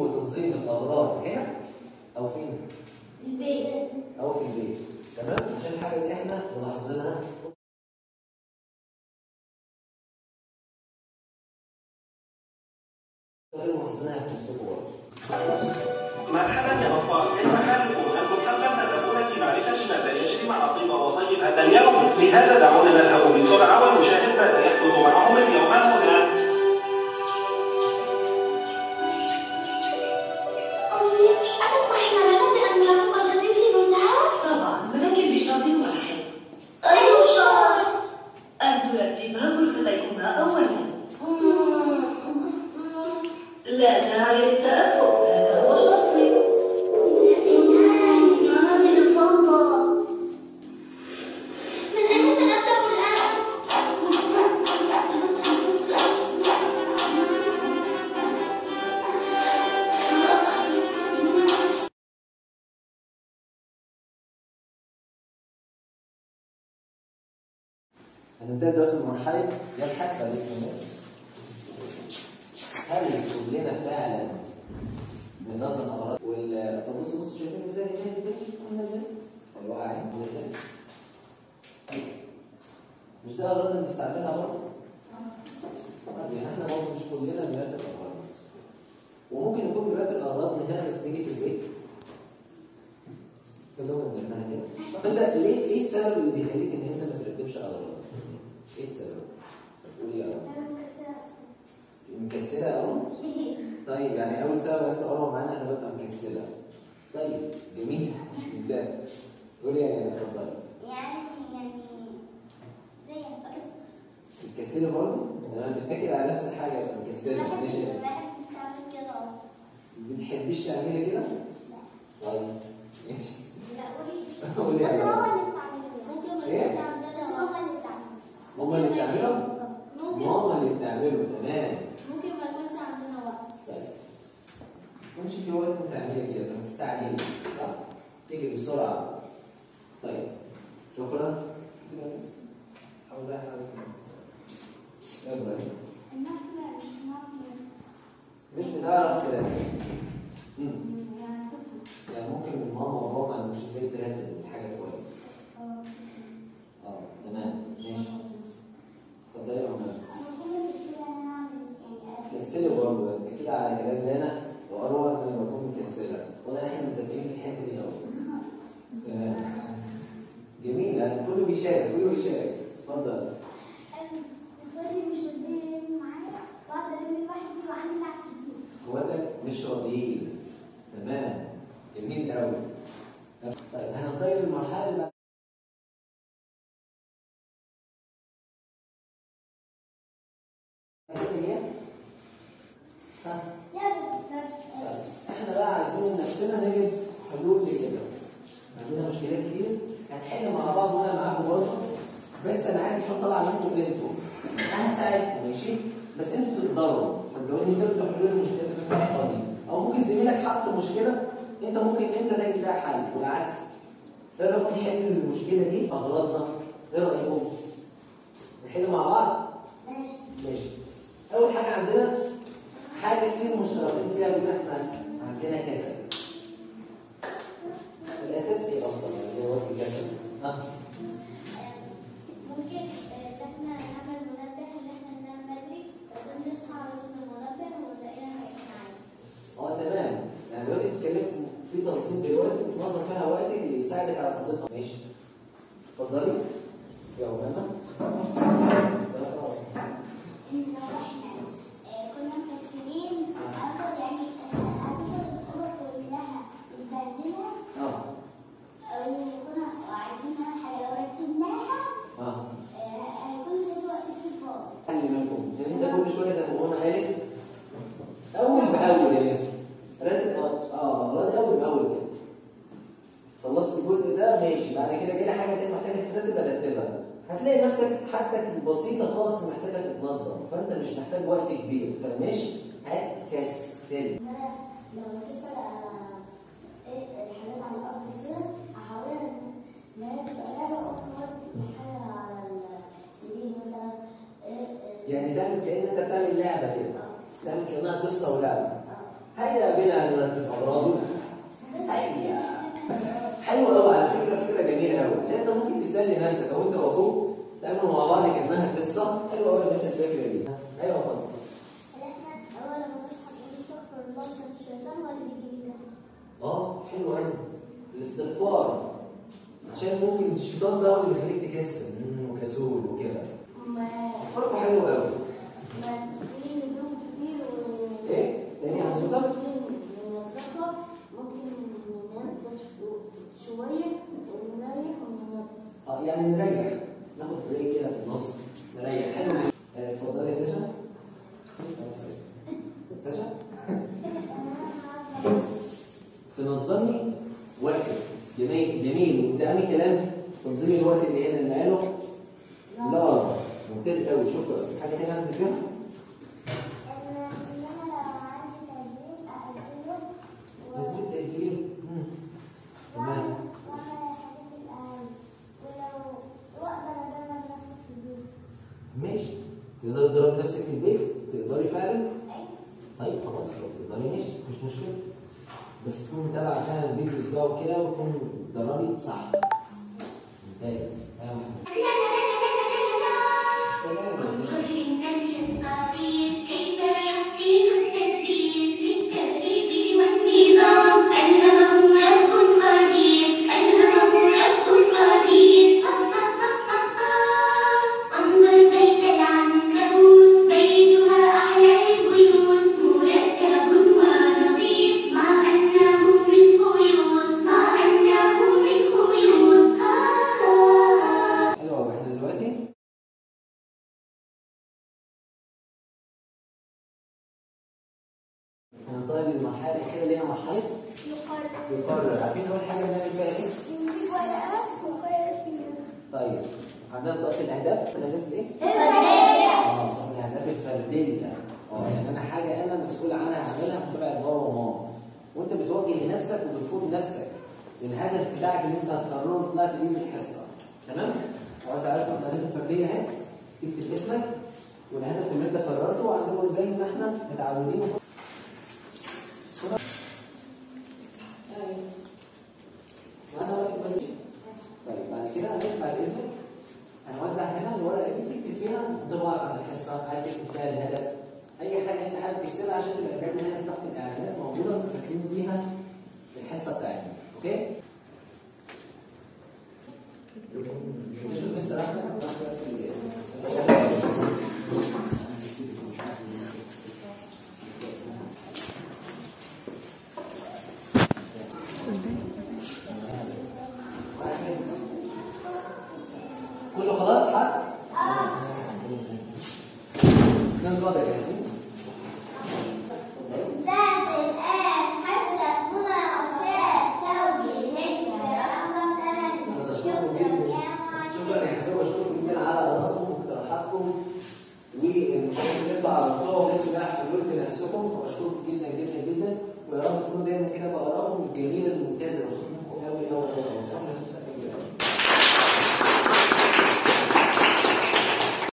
وتنظيم الاغراض هنا او فين؟ في البيت. او في البيت. تمام؟ عشان الحاجه دي احنا ملاحظينها غير ملاحظينها في نفسكم برضه. مرحبا يا أطفال، كيف حالكم؟ أنتم حابة أن تكون في معرفة ماذا يجري مع طيبة وطيب هذا اليوم؟ لهذا دعونا نذهب بسرعة ونشاهد ماذا يحدث معهم اليوم هنا. أمي، أتصبح معنا بأن نرافق صديقي مزهر؟ طبعا، ولكن بشرط واحد. أي شرط؟ أن ترتبا غرفتيكما أولا. لا داعي للتأثر، هذا هو شرطي. هذه الفوضى. من أين سنبدأ الآن؟ هنبتدي دلوقتي بمرحله يضحك عليك الناس. هل كلنا فعلا بننظم اغراض طب بصوا شايفين ازاي النادي ده عامله ازاي؟ الواقع عامله ازاي؟ مش ده اغراض بنستعملها برضه؟ يعني احنا برضه مش كلنا بنرتب اغراض. وممكن نكون بنرتب اغراض من هنا بس نيجي في البيت كلهم بنعملها كده. طب انت ليه ايه السبب اللي بيخليك ان انت ما ترتبش اغراض؟ ايه السبب؟ تقولي يا رب. مكسله يا رب؟ طيب يعني اول سبب انت قرروا معانا انا ببقى مكسله. طيب جميل ممتاز. قولي يا جماعه اتفضلي. يعني زي مكسله برضه؟ تمام بتاكد على نفس الحاجه مكسله ماشي. ما بحبش أعمل كده أصلا. ما بتحبيش تعملي كده؟ لا. طيب ماشي. لا قولي. قولي يا بس جماعه. ماما اللي بتعمله. ممكن ما إيه؟ يكونش عندنا. ماما اللي بتعمله. ماما اللي بتعمله؟ ماما اللي بتعمله تمام. ممكن ما يكونش عندنا وقت. طيب مش في وقت انت تعملي كده ما تستعجلي صح؟ تيجي بسرعه. طيب شكرا. حاول بقى يلا مش بتعرف يعني ممكن ماما وبابا مش ازاي ترتب الحاجه كويس. تمام ماشي. اتفضلي يا ماما. كسلي برضه اكيد على كلام انا واروى ان انا بكون مكسله وده احنا متفقين في الحته دي قوي. تمام جميل يعني كله بيشارك كله بيشارك. اتفضل. اخواتي مش راضيين معايا واقعد الم لوحدي وعندي تعب كتير. اخواتك مش راضيين تمام جميل قوي. طيب هننتقل للمرحله اللي بعد احنا بقى عايزين من نفسنا نجد حلول لكده. عندنا مشكلات كتير هنحل مع بعض وانا معاكم برضه بس انا عايز احط طلع منكم انتوا. انا هساعدكم ماشي بس انتوا تقدروا صدقوني تبدوا حلول المشكله بتاعتكم دي او ممكن زميلك حط مشكله انت ممكن انت تلاقي لها حل والعكس. ايه رايكم نحل المشكله دي اغراضنا؟ ايه رايكم؟ نحل مع بعض؟ ماشي. اول حاجه عندنا حاجه كتير مشتركين فيها بيقول احنا عندنا كسل. الاساس ايه اصلا يعني هو الكسل؟ ممكن احنا نعمل منبه ان احنا ننام بدري وبعدين نصحى على صوت المنبه ونلاقينا عادي. تمام يعني دلوقتي بتتكلم في تنظيم دلوقتي بتنظم فيها وقتك اللي يساعدك على تنظيمها. ماشي. اتفضلي يا أمانة. لو احنا كنا مكسلين هاخد يعني الأوضة كلها نبهدلها أو كنا عايزين نعمل حاجة لو رتبناها هيكون زي وقت كتير فاضي. خلي بالكم ان انت كل شويه زي ما قلنا قالت اول باول يا ناس رتب راضي اول باول كده. خلصت الجزء ده ماشي بعد كده جاي حاجه تانيه محتاجه ترتب رتبها. هتلاقي نفسك حاجتك البسيطه خالص محتاجه تتنظم فانت مش محتاج وقت كبير فمش هتكسل. لو كسل الحاجات على الارض كده احاول ان هي تبقى لعبه اكتر حاجه على السرير مثلا. يعني تعمل كأن انت بتعمل لعبه كده. تعمل كأنها قصه ولعبه. هيا بنا نرتب أغراضنا. هيا. حلو قوي على فكرة، فكرة جميلة قوي. يعني أنت ممكن تسلي نفسك أو أنت وأخوك تعملوا مع بعض كأنها قصة. حلوة قوي بس الفكرة دي. أيوه اتفضل. احنا اول ما نصحى نقول استغفر الله من الشيطان ولا بيجي لي كسل؟ حلو قوي. الاستغفار. عشان ممكن الشيطان ده هو اللي بيخليك تكسل وكسول وكده. فرق حلو قوي. في هدوم كتير ايه؟ تاني على صوتك؟ ممكن ننضف شوية ونريح وننضف. يعني نريح، ناخد بريك كده في النص، نريح. حلو. اتفضلي يا ساشا. ساشا؟ تنظمي وقتك. جميل جميل. وده أهم كلام، تنظيم الوقت اللي هنا اللي قاله. لا ممتاز قوي. شكرا. في حاجة تانية لازم تفهمها؟ تدريب تأجيل. تمام. ماشي. تقدري تضربي نفسك في البيت؟ تقدري فعلا؟ طيب خلاص لو تقدري ماشي مفيش مشكلة. بس تكون متابعة فعلا الفيديوز بقى وكده وتكون تدربي صح. ممتاز. هننتقل للمرحلة الأخيرة اللي هي مرحلة يقرر. عارفين أول حاجة بنعمل فيها إيه؟ نجيب ورقة ونقرر فيها. طيب عندنا بطاقة الأهداف. الأهداف الإيه؟ الفردية. الأهداف الفردية. يعني أنا حاجة أنا مسؤول عنها هعملها بتبع بابا وماما. وأنت بتوجه لنفسك وبتقود نفسك للهدف بتاعك اللي أنت هتقرره طلعت بيه من الحصة. تمام؟ عاوز أعرفكم الأهداف الفردية أهي. تكتب اسمك والهدف اللي أنت قررته وعندكم زي ما إحنا متعودين. طيب بعد كده هنسمع اذنك هنوزع هنا الورقه دي تكتب فيها انطباعك عن الحصه، عايز تكتب فيها الهدف، اي حاجه انت حابب تكتبها عشان تبقى جايبها هنا في تحت الاعلانات موجوده فاكرين بيها الحصه بتاعتنا. اوكي؟ بس كله خلاص حد؟ ننقضي يا ياسين. ذات الآن حسب هنا أوشاء توجيهية رقم 8. شكرا يا حبيبي وشكرا جدا على آرائكم واقتراحاتكم والمشاركة اللي انتوا عرفتوها وانتوا بقى حلولكم لنفسكم. واشكركم جدا جدا جدا ويا رب تكونوا دايما كده بآرائكم الجميلة.